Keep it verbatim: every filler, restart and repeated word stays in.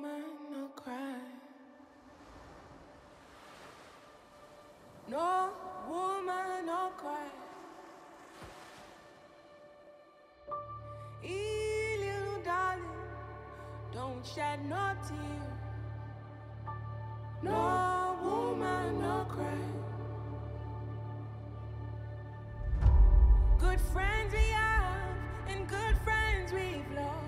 woman, no cry. No woman, no cry. Hey, little darling, don't shed no tear. No woman, no cry. Good friends we have, and good friends we've lost.